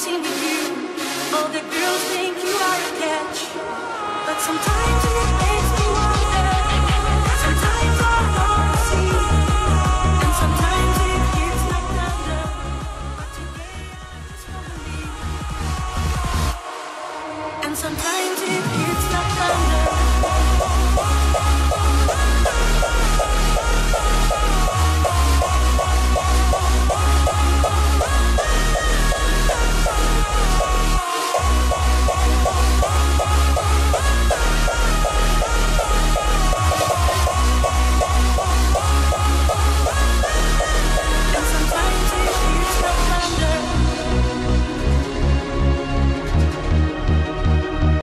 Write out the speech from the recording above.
seen with you. All the girls think you are a catch, but sometimes you